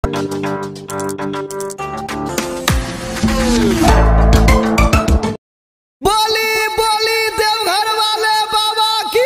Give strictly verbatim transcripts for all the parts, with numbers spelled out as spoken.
बोली बोली देवघर वाले बाबा की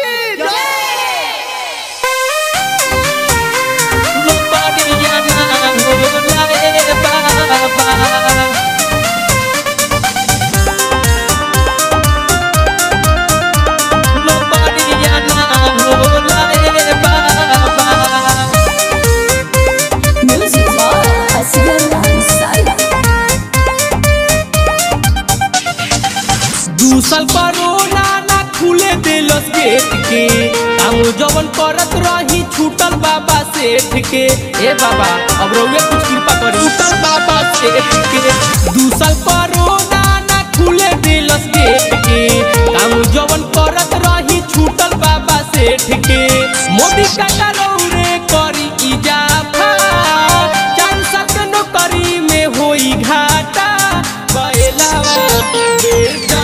दूसल कोरोना ना खुले दिलस गेट के काम जवन करत रही छूटल बाबा सेठ के। ए बाबा अब रउए कुछ कृपा करी, छूटल बाबा सेठ के। दूसल कोरोना ना खुले दिलस गेट के काम जवन करत रही छूटल बाबा सेठ के। मोदी काका रउरे करी इजाफा, चार साल के नौकरी में होई घाटा। बैलावा बेटा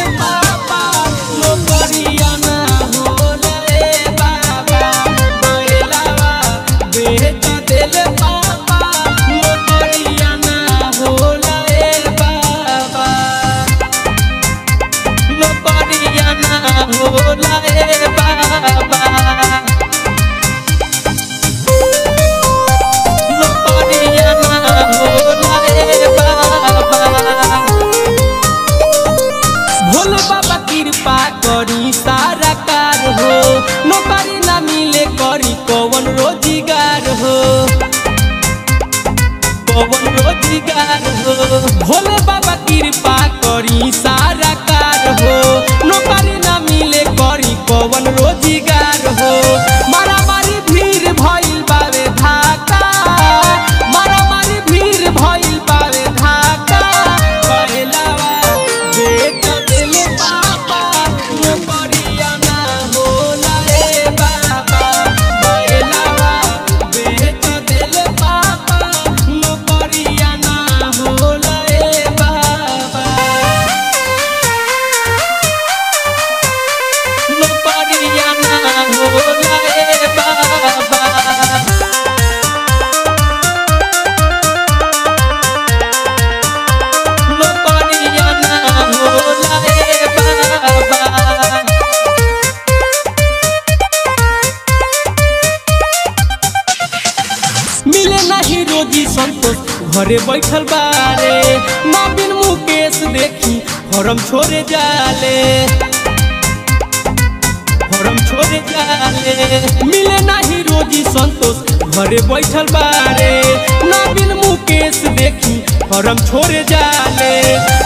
कृपा करी सारा कार हो, नौकरी ना मिले करी कौन रोजगार हो, कौन रोजगार हो। भोले बाबा कृपा करी सारा कार हो, नौकरी ना मिले करी कौन रोजगार हो। मारा मारी भीड़ भइल बावे धाका, मारा मारी भीड़ भइल बावे धाका। कहलावा बेटा दिले रोजी संतोष घरे बैठल बारे। नवीन मुकेश देखी फॉर्म छोड़े जाले, फॉर्म छोड़े जाले। मिले नहीं रोजी संतोष घरे बैठल बारे। नवीन मुकेश देखी फॉर्म छोड़े जाले।